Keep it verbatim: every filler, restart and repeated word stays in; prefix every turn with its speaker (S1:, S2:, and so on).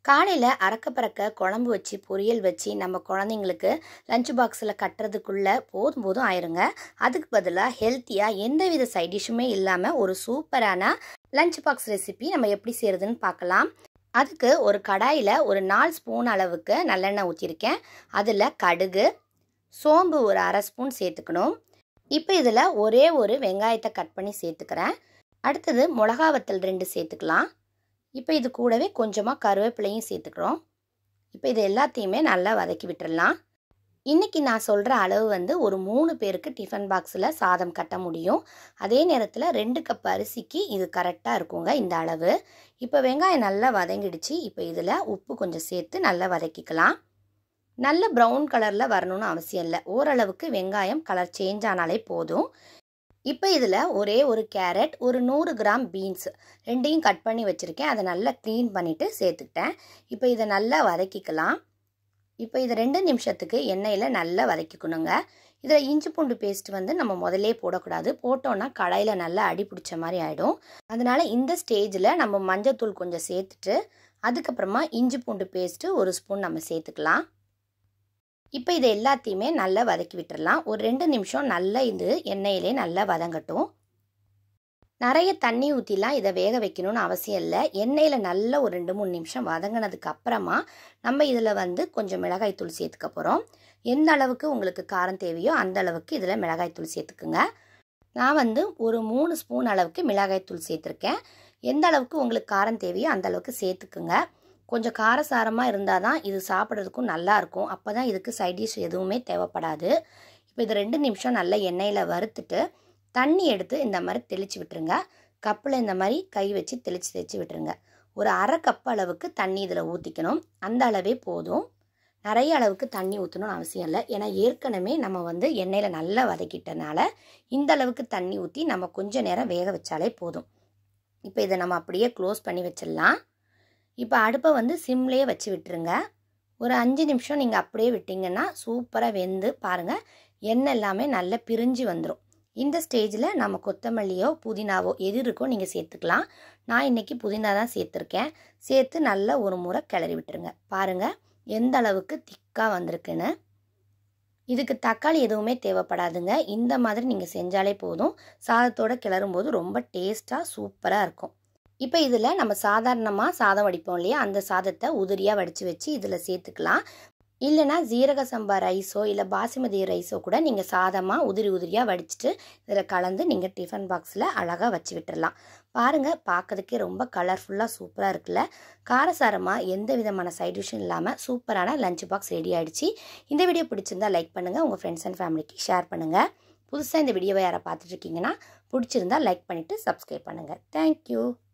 S1: காலையில் அறக்க பறக்க குழம்பு வச்சு பொரியல் வச்சு நம்ம குழந்தைங்களுக்கு லஞ்ச் பாக்ஸில் கட்டுறதுக்குள்ளே போதும் போதும் ஆயிருங்க. அதுக்கு பதிலாக ஹெல்த்தியாக எந்தவித சைட் டிஷ்ஷுமே இல்லாமல் ஒரு சூப்பரான லஞ்ச் பாக்ஸ் ரெசிபி நம்ம எப்படி செய்கிறதுன்னு பார்க்கலாம். அதுக்கு ஒரு கடாயில் ஒரு நாலு ஸ்பூன் அளவுக்கு நல்லெண்ணெய் ஊற்றிருக்கேன். அதில் கடுகு, சோம்பு ஒரு அரை ஸ்பூன் சேர்த்துக்கணும். இப்போ இதில் ஒரே ஒரு வெங்காயத்தை கட் பண்ணி சேர்த்துக்கிறேன். அடுத்தது மிளகா வத்தல் ரெண்டு சேர்த்துக்கலாம். இப்போ இது கூடவே கொஞ்சமாக கருவேப்பிலையும் சேர்த்துக்கிறோம். இப்போ இது எல்லாத்தையுமே நல்லா வதக்கி விட்டுடலாம். இன்றைக்கி நான் சொல்கிற அளவு வந்து ஒரு மூணு பேருக்கு டிஃபன் பாக்ஸில் சாதம் கட்ட முடியும். அதே நேரத்தில் ரெண்டு கப் அரிசிக்கு இது கரெக்டாக இருக்குங்க இந்த அளவு. இப்போ வெங்காயம் நல்லா வதங்கிடுச்சு. இப்போ இதில் உப்பு கொஞ்சம் சேர்த்து நல்லா வதக்கிக்கலாம். நல்ல ப்ரௌன் கலரில் வரணும்னு அவசியம் இல்லை. ஓரளவுக்கு வெங்காயம் கலர் சேஞ்ச் ஆனாலே போதும். இப்போ இதில் ஒரே ஒரு கேரட், ஒரு நூறு கிராம் பீன்ஸ் ரெண்டையும் கட் பண்ணி வச்சுருக்கேன். அதை நல்லா க்ளீன் பண்ணிவிட்டு சேர்த்துக்கிட்டேன். இப்போ இதை நல்லா வதக்கிக்கலாம். இப்போ இதை ரெண்டு நிமிஷத்துக்கு எண்ணெயில் நல்லா வதக்கிக்கணுங்க. இதில் இஞ்சி பூண்டு பேஸ்ட் வந்து நம்ம முதல்லே போடக்கூடாது. போட்டோன்னா கடாயில் நல்லா அடி பிடிச்ச மாதிரி ஆகிடும். அதனால் இந்த ஸ்டேஜில் நம்ம மஞ்சத்தூள் கொஞ்சம் சேர்த்துட்டு அதுக்கப்புறமா இஞ்சி பூண்டு பேஸ்ட்டு ஒரு ஸ்பூன் நம்ம சேர்த்துக்கலாம். இப்போ இதை எல்லாத்தையுமே நல்லா வதக்கி விட்டுடலாம். ஒரு ரெண்டு நிமிஷம் நல்லா இது எண்ணெயிலே நல்லா வதங்கட்டும். நிறைய தண்ணி ஊற்றிலாம் இதை வேக வைக்கணும்னு அவசியம் இல்லை. எண்ணெயில் நல்லா ஒரு ரெண்டு மூணு நிமிஷம் வதங்கினதுக்கு அப்புறமா நம்ம இதில் வந்து கொஞ்சம் மிளகாய்த்தூள் சேர்த்துக்க போகிறோம். எந்த அளவுக்கு உங்களுக்கு காரம் தேவையோ அந்த அளவுக்கு இதில் மிளகாய்த்தூள் சேர்த்துக்குங்க. நான் வந்து ஒரு மூணு ஸ்பூன் அளவுக்கு மிளகாய்த்தூள் சேர்த்துருக்கேன். எந்த அளவுக்கு உங்களுக்கு காரம் தேவையோ அந்த அளவுக்கு சேர்த்துக்குங்க. கொஞ்சம் காரசாரமாக இருந்தால் தான் இது சாப்பிட்றதுக்கும் நல்லாயிருக்கும். அப்போ தான் இதுக்கு சைட் டிஷ் எதுவுமே தேவைப்படாது. இப்போ இது ரெண்டு நிமிஷம் நல்லா எண்ணெயில் வறுத்துட்டு தண்ணி எடுத்து இந்த மாதிரி தெளித்து விட்டுருங்க. கப்பில் இந்த மாதிரி கை வச்சு தெளித்து தெளித்து விட்டுருங்க. ஒரு அரை கப் அளவுக்கு தண்ணி இதில் ஊற்றிக்கணும். அந்த அளவே போதும். நிறைய அளவுக்கு தண்ணி ஊற்றணும்னு அவசியம் இல்லை. ஏன்னா ஏற்கனவே நம்ம வந்து எண்ணெயில் நல்லா வதக்கிட்டனால இந்த அளவுக்கு தண்ணி ஊற்றி நம்ம கொஞ்சம் நேரம் வேக வச்சாலே போதும். இப்போ இதை நம்ம அப்படியே க்ளோஸ் பண்ணி வச்சிடலாம். இப்போ அடுப்பை வந்து சிம்லேயே வச்சு விட்டுருங்க. ஒரு அஞ்சு நிமிஷம் நீங்கள் அப்படியே விட்டிங்கன்னா சூப்பராக வெந்து பாருங்கள், எண்ணெய் எல்லாமே நல்லா பிரிஞ்சு வந்துடும். இந்த ஸ்டேஜில் நம்ம கொத்தமல்லியோ புதினாவோ எது இருக்கோ நீங்கள் சேர்த்துக்கலாம். நான் இன்றைக்கி புதினா தான் சேர்த்துருக்கேன். சேர்த்து நல்லா ஒரு முறை கிளறி விட்டுருங்க. பாருங்கள் எந்த அளவுக்கு திக்காக வந்திருக்குன்னு. இதுக்கு தக்காளி எதுவுமே தேவைப்படாதுங்க. இந்த மாதிரி நீங்கள் செஞ்சாலே போதும். சாதத்தோடு கிளறும் போது ரொம்ப டேஸ்ட்டாக சூப்பராக இருக்கும். இப்போ இதில் நம்ம சாதாரணமாக சாதம் வடிப்போம் இல்லையா, அந்த சாதத்தை உதிரியாக வடித்து வச்சு இதில் சேர்த்துக்கலாம். இல்லைனா ஜீரக சம்பா ரைஸோ இல்லை பாசுமதி ரைஸோ கூட நீங்கள் சாதமாக உதிரி உதிரியாக வடிச்சிட்டு இதில் கலந்து நீங்கள் டிஃபன் பாக்ஸில் அழகாக வச்சு விட்டுடலாம். பாருங்கள், பார்க்கறதுக்கே ரொம்ப கலர்ஃபுல்லாக சூப்பராக இருக்குல்ல. காரசாரமாக எந்த விதமான சைட் டிஷ்ஷும் இல்லாமல் சூப்பரான லஞ்ச் பாக்ஸ் ரெடி ஆகிடுச்சு. இந்த வீடியோ பிடிச்சிருந்தால் லைக் பண்ணுங்கள், உங்கள் ஃப்ரெண்ட்ஸ் அண்ட் ஃபேமிலிக்கு ஷேர் பண்ணுங்கள். புதுசாக இந்த வீடியோவை யாரை பார்த்துட்ருக்கீங்கன்னா பிடிச்சிருந்தால் லைக் பண்ணிவிட்டு சப்ஸ்கிரைப் பண்ணுங்கள். தேங்க்யூ.